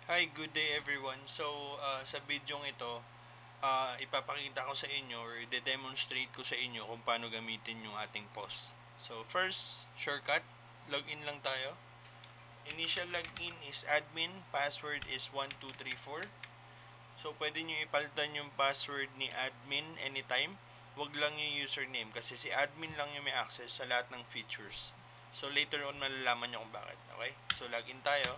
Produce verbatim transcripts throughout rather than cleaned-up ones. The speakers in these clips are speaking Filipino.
Hi, good day everyone. So, uh, sa video ito, uh, ipapakita ko sa inyo or i-demonstrate ko sa inyo kung paano gamitin yung ating P O S. So, first, shortcut, login lang tayo. Initial login is admin, password is one two three four. So, pwede nyo ipalitan yung password ni admin anytime. Wag lang yung username kasi si admin lang yung may access sa lahat ng features. So, later on malalaman nyo kung bakit. Okay? So, login tayo.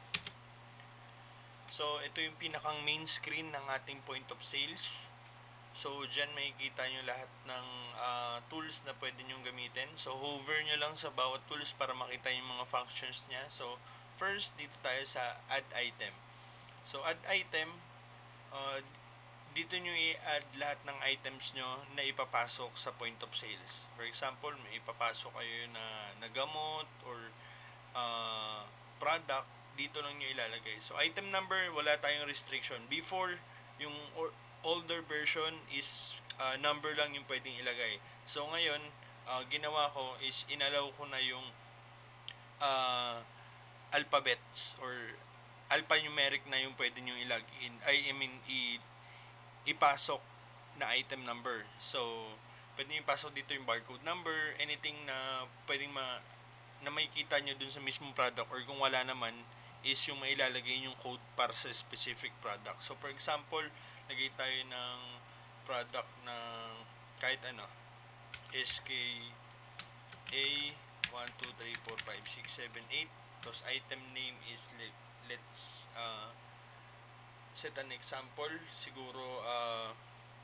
So, ito yung pinakang main screen ng ating point of sales. So, dyan makikita nyo lahat ng uh, tools na pwede nyo gamitin. So, hover nyo lang sa bawat tools para makita yung mga functions niya. So, first, dito tayo sa add item. So, add item, uh, dito nyo i-add lahat ng items nyo na ipapasok sa point of sales. For example, may ipapasok kayo na, na gamot or uh, product, dito lang nyo ilalagay. So, item number, wala tayong restriction. Before, yung or, older version is uh, number lang yung pwedeng ilagay. So, ngayon, uh, ginawa ko is inalaw ko na yung uh, alphabets or alphanumeric na yung pwede nyo ilagin. I, I mean, i, ipasok na item number. So, pwede nyo ipasok dito yung barcode number, anything na pwedeng ma na makikita nyo dun sa mismong product, or kung wala naman is yung mailalagay yung code para sa specific product. So for example, lagay tayo ng product ng kahit ano, S K A one two three four five six seven eight, tapos item name is let, let's uh, set an example, siguro uh,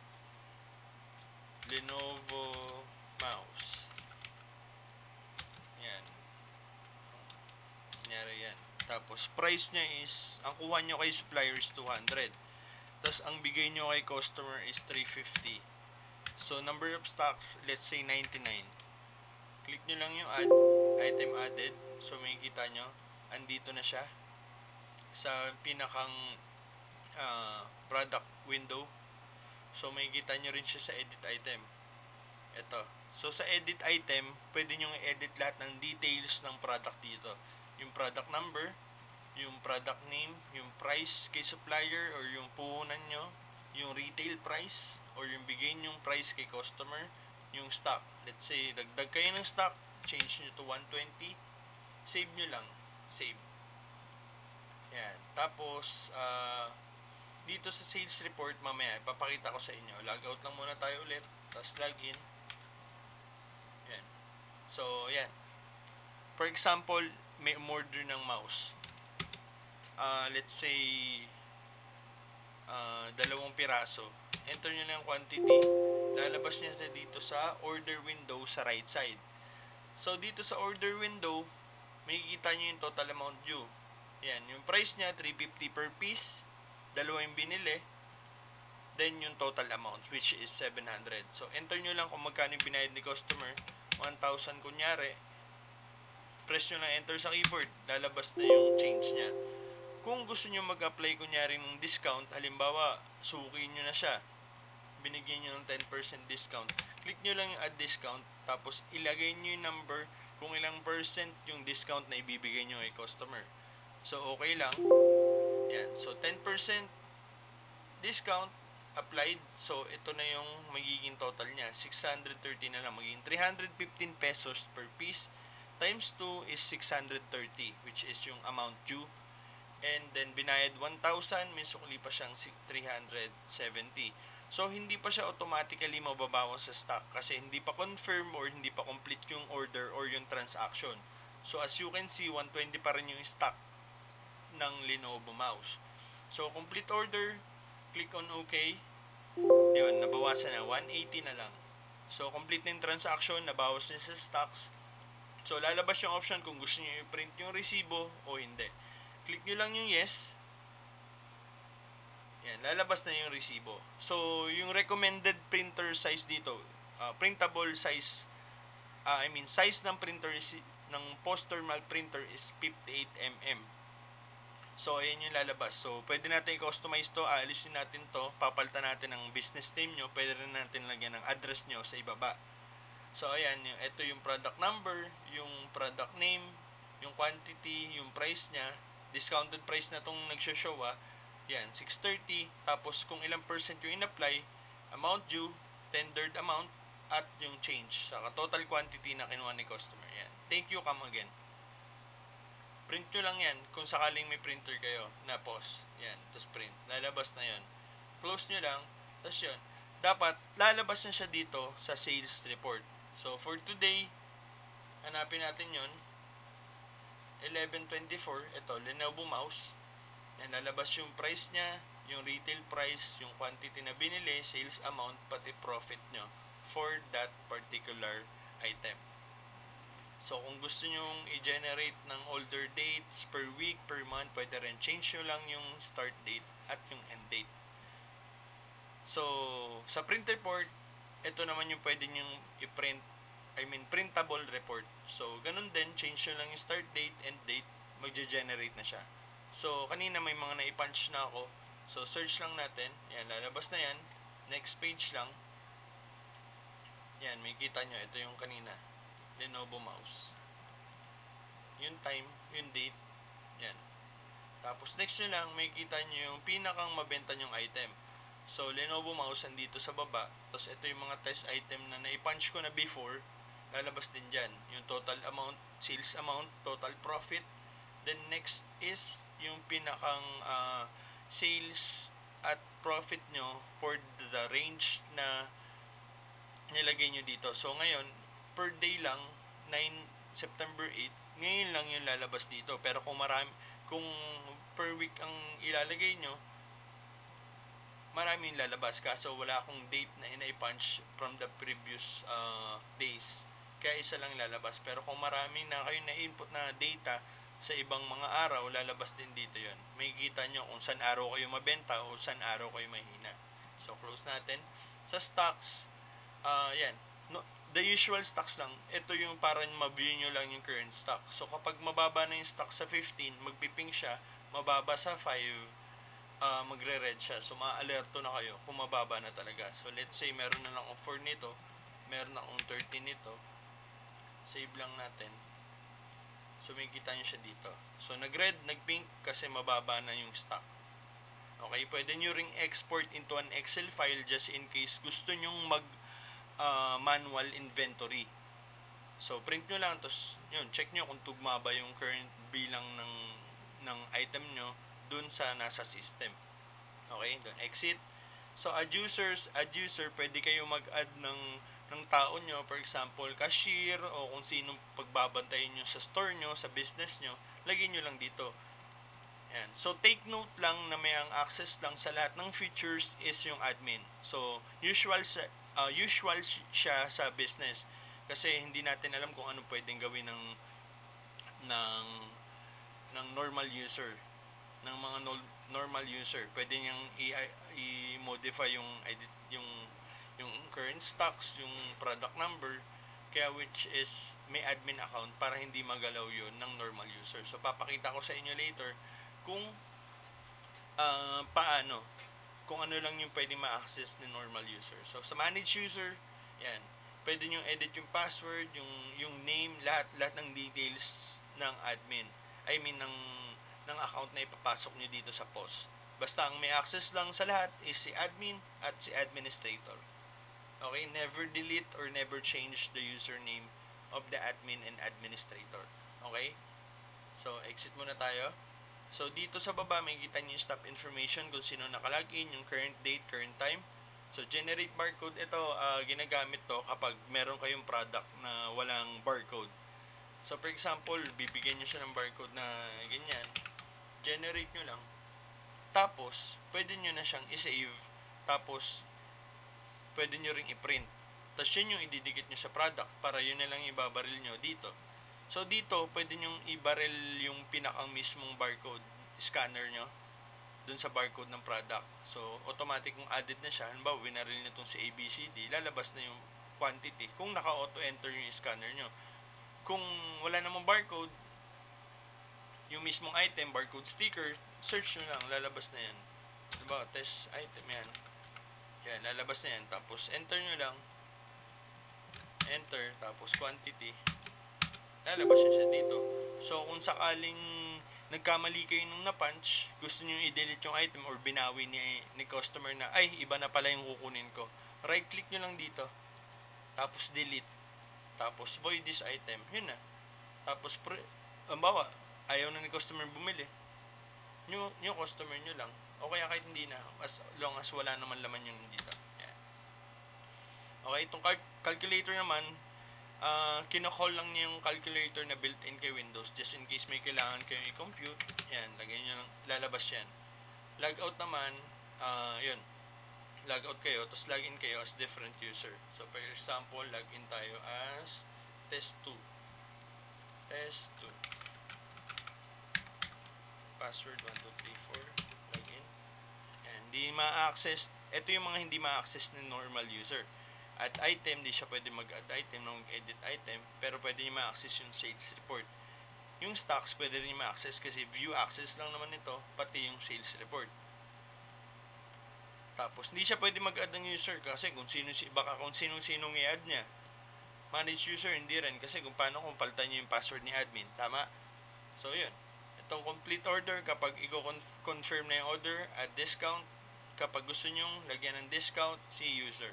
Lenovo mouse. Yan, nangyari yan. Tapos, price niya is, ang kuha nyo kay supplier is two hundred. Tapos, ang bigay nyo kay customer is three fifty. So, number of stocks, let's say ninety-nine. Click nyo lang yung add, item added. So, makikita nyo, andito na siya sa pinakang uh, product window. So, makikita nyo rin siya sa edit item. Ito. So, sa edit item, pwede nyo i-edit lahat ng details ng product dito. Yung product number, yung product name, yung price kay supplier or yung puhunan nyo, yung retail price or yung bigay nyong price kay customer, yung stock. Let's say, dagdag kayo ng stock, change nyo to one twenty, save nyo lang. Save. Yan. Tapos, uh, dito sa sales report, mamaya, ipapakita ko sa inyo. Logout lang muna tayo ulit, tapos login. Yan. So, yan. For example, may umorder ng mouse. Uh, let's say, uh, dalawang piraso. Enter nyo lang quantity. Lalabas niya dito sa order window sa right side. So, dito sa order window, makikita nyo yung total amount due. Yan. Yung price niya, three fifty per piece. Dalawa yung binili. Then, yung total amount, which is seven hundred. So, enter nyo lang kung magkano yung binayad ni customer. one thousand kunyari. Press nyo lang enter sa keyboard, lalabas na yung change niya. Kung gusto nyo mag-apply kunyari ng discount, halimbawa, suki nyo na siya, binigyan nyo ng ten percent discount, click nyo lang yung add discount, tapos ilagay nyo yung number kung ilang percent yung discount na ibibigay nyo kay customer. So, okay lang. Yan. So, ten percent discount applied. So, ito na yung magiging total niya. six hundred thirty na lang. Magiging three hundred fifteen pesos per piece. Times two is six hundred thirty, which is yung amount due. And then, binayad one thousand, may sukli pa siyang three hundred seventy. So, hindi pa siya automatically mababawas sa stock kasi hindi pa confirm or hindi pa complete yung order or yung transaction. So, as you can see, one twenty pa rin yung stock ng Lenovo mouse. So, complete order, click on OK. Yun, nabawasan na, one eighty na lang. So, complete na yung transaction, nabawas na sa stocks. So, lalabas yung option kung gusto nyo i-print yung resibo o hindi. Click nyo lang yung yes. Yan, lalabas na yung resibo. So, yung recommended printer size dito, uh, printable size, uh, I mean, size ng printer is, ng post-thermal printer is fifty-eight millimeters. So, ayan yung lalabas. So, pwede natin i-customize to, aalisin natin to, papalitan natin ang business name nyo, pwede rin natin lagyan ng address nyo sa ibaba. So, ayan, yung, ito yung product number, yung product name, yung quantity, yung price niya. discounted price na tong nagsho-show ah. Yan, six thirty. Tapos kung ilang percent yung in-apply, amount due, tendered amount, at yung change. Saka total quantity na kinuha ni customer. Yan. Thank you, come again. Print nyo lang yan kung sakaling may printer kayo na pause. Yan, tapos print. Lalabas na yon. Close nyo lang, tapos yun. Dapat, lalabas na siya dito sa sales report. So, for today, hanapin natin yon eleven twenty-four, ito, Lenovo mouse. Yan, lalabas yung price niya, yung retail price, yung quantity na binili, sales amount, pati profit nyo for that particular item. So, kung gusto nyong i-generate ng older dates per week, per month, pwede rin change nyo lang yung start date at yung end date. So, sa print report, ito naman yung pwede nyong i-print, I mean, printable report. So, ganun din, change nyo lang yung start date, end date, magge-generate na siya. So, kanina may mga na-punch na ako. So, search lang natin. Yan, lalabas na yan. Next page lang. Yan, may kita nyo. Ito yung kanina. Lenovo mouse. Yung time, yung date. Yan. Tapos, next nyo lang, may kita nyo yung pinakang mabenta nyong item. So, Lenovo mouse, andito sa baba. Tapos, ito yung mga test item na na-punch ko na before. Lalabas din dyan. Yung total amount, sales amount, total profit. Then, next is yung pinakang uh, sales at profit nyo for the range na nilagay nyo dito. So, ngayon, per day lang, nine September eight, ngayon lang yung lalabas dito. Pero kung marami, kung per week ang ilalagay nyo, marami yung lalabas. Kaso wala akong date na ina-punch from the previous uh, days. Kaya isa lang lalabas. Pero kung marami na kayo na-input na data sa ibang mga araw, lalabas din dito yon. May kita nyo kung saan araw kayo mabenta o saan araw kayo mahina. So, close natin. Sa stocks, uh, yan. No, the usual stocks lang. Ito yung para ma-view nyo lang yung current stock. So, kapag mababa na yung stock sa fifteen, magpiping siya. Mababa sa five, uh, magre-red siya. So, ma-alerto na kayo kung mababa na talaga. So, let's say, meron na lang akong four nito. Meron na akong thirteen nito. Save lang natin. So, may kita nyo siya dito. So, nag-red, nag-pink kasi mababa na yung stock. Okay, pwede nyo ring export into an Excel file just in case gusto nyong mag uh, manual inventory. So, print nyo lang, tapos yun, check nyo kung tugma ba yung current bilang ng, ng item nyo dun sa nasa system. Okay, dun, exit. So, add users, add user, pwede kayo mag-add ng ng tao nyo, for example, cashier, o kung sinong pagbabantayin nyo sa store nyo, sa business nyo, lagyan nyo lang dito. Yan. So, take note lang na may ang access lang sa lahat ng features is yung admin. So, usual, sa, uh, usual siya sa business. Kasi hindi natin alam kung ano pwedeng gawin ng, ng, ng normal user. Ng mga no, normal user. Pwede niyang i-modify yung, edit, yung yung current stocks, yung product number, kaya which is may admin account para hindi magalaw yun ng normal user. So, papakita ko sa inyo later kung uh, paano, kung ano lang yung pwede ma-access ng normal user. So, sa manage user, yan, pwede nyo edit yung password, yung, yung name, lahat, lahat ng details ng admin. I mean, ng, ng account na ipapasok nyo dito sa post. Basta ang may access lang sa lahat is si admin at si administrator. Okay, never delete or never change the username of the admin and administrator. Okay? So, exit muna tayo. So, dito sa baba, may kita nyo yung stop information kung sino nakalagin, yung current date, current time. So, generate barcode. Ito, uh, ginagamit to kapag meron kayong product na walang barcode. So, for example, bibigyan nyo siya ng barcode na ganyan. Generate nyo lang. Tapos, pwede nyo na siyang i-save. Tapos, pwede nyo ring i-print. Tapos yun yung ididikit nyo sa product para yun na lang ibabaril nyo dito. So dito, pwede nyo ibaril yung pinakang mismong barcode scanner nyo dun sa barcode ng product. So automatic kung added na siya, halimbawa winaril nyo itong si A B C D, lalabas na yung quantity kung naka-auto-enter yung scanner nyo. Kung wala namang barcode, yung mismong item, barcode sticker, search nyo lang, lalabas na yan. Diba? Test item yan. Yan, lalabas na yan. Tapos, enter nyo lang. Enter. Tapos, quantity. Lalabas nyo siya dito. So, kung sakaling nagkamali kayo nung na-punch, gusto nyo i-delete yung item or binawi ni, ni customer na, ay, iba na pala yung kukunin ko. Right-click nyo lang dito. Tapos delete. Tapos void this item. Yun na. Tapos, pre, ang bawa, ayaw na ni customer bumili. New, new customer nyo lang. O kaya kahit hindi na. As long as wala naman laman yun dito. Yan. Okay, itong cal- calculator naman, uh, kinocall lang niya yung calculator na built-in kay Windows just in case may kailangan kayo i-compute. Yan, lagay nyo lang, lalabas yan. Logout naman, uh, yun, logout kayo, tapos login kayo as different user. So, for example, login tayo as test two. test two. Password one two three four. Login. Yan, hindi ma-access, ito yung mga hindi ma-access ng normal user. At item, di siya pwede mag-add item, mag-edit item, pero pwede niya ma-access yung sales report. Yung stocks, pwede rin ma-access kasi view access lang naman ito, pati yung sales report. Tapos, hindi siya pwede mag-add ng user kasi kung sino, baka kung sino-sinong i-add niya. Manage user, hindi rin kasi kung paano kung palitan niyo yung password ni admin. Tama? So, yun. Itong complete order, kapag i-confirm na yung order at discount, kapag gusto nyong lagyan ng discount, si user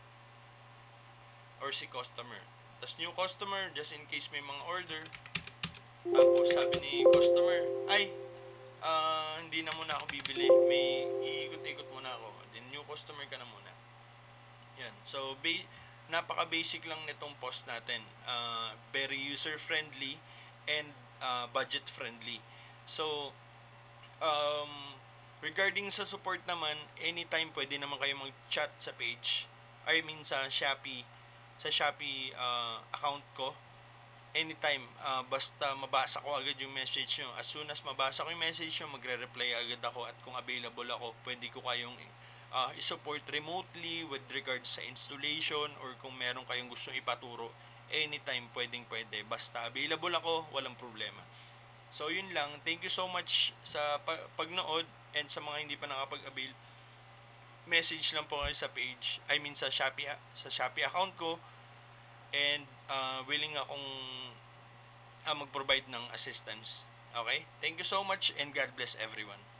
or si customer. Tapos new customer, just in case may mga order. Tapos sabi ni customer, ay, uh, hindi na muna ako bibili. May iikot-ikot muna ako. Then new customer ka na muna. Yan. So, ba- napaka-basic lang nitong post natin. Uh, very user-friendly and uh, budget-friendly. So, um, regarding sa support naman, anytime pwede naman kayo mag-chat sa page. I mean sa Shopee sa Shopee uh, account ko. Anytime, uh, basta mabasa ko agad yung message nyo. As soon as mabasa ko yung message nyo, magre-reply agad ako. At kung available ako, pwede ko kayong uh, i-support remotely with regards sa installation or kung meron kayong gustong ipaturo. Anytime, pwedeng pwede. Basta available ako, walang problema. So, yun lang. Thank you so much sa pa- pagnood and sa mga hindi pa nakapag-avail. Message lang po kayo sa page, I mean sa Shopee, sa Shopee account ko, and uh, willing akong uh, mag-provide ng assistance. Okay? Thank you so much and God bless everyone.